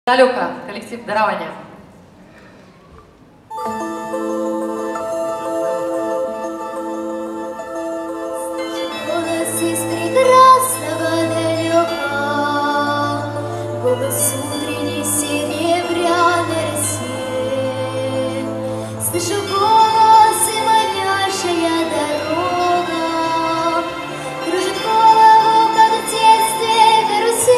Далека, коллектив «Дарование». Голос из прекрасного далека, голос утренней серебряной росе. Слышу голос и манящая дорога, кружит голову, как в детстве карусель.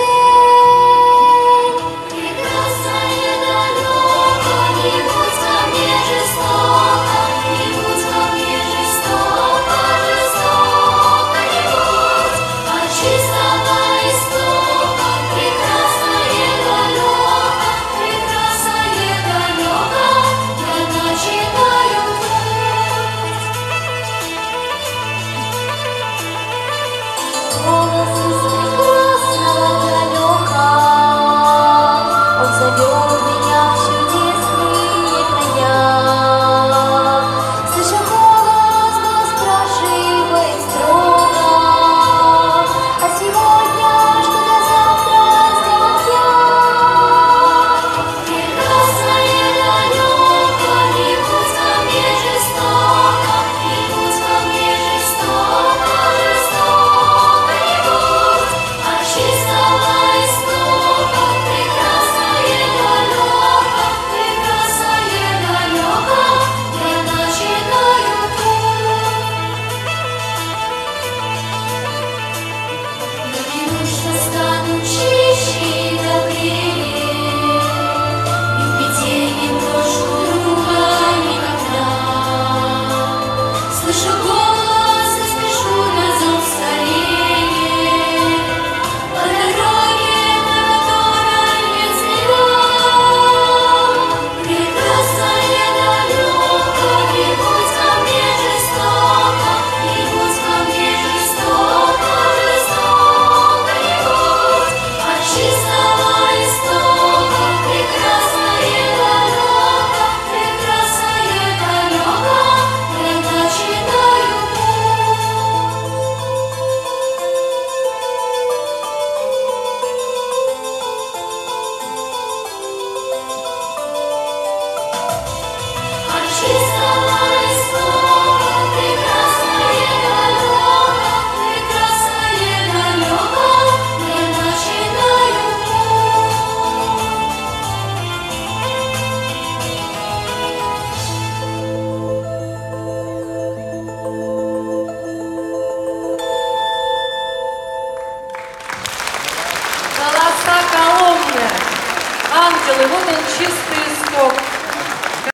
Прекрасное далеко, не будь ко мне жестоко, не будь ко мне жестоко, жестоко не будь, от чистого истока. Прекрасное далеко, прекрасное далеко, я начинаю путь. Голос из прекрасного далека, он зовет меня в чудесные края. Слышу голос, голос спрашивает строго: а сегодня что до завтра сделать я? Прекрасное далеко, не будь ко мне жестоко, не будь ко мне жестоко, жестоко не будь, от чистого истока. Прекрасное далеко, прекрасное далеко, я начинаю путь. Надеюсь, что стану чище и добрее, и в беде не брошу друга никогда. Слышу голос и спешу на зов скорее, по дороге, на которой нет следа. Прекрасное далеко, не будь ко мне жестоко, не будь ко мне жестоко, жестоко не будь, от чистого истока. Прекрасное далеко, прекрасное далеко, я начинаю путь. От чистого истока. Прекрасное далеко, прекрасное далеко, я начинаю Голоса Коломны. Ангелы, вот он чистый.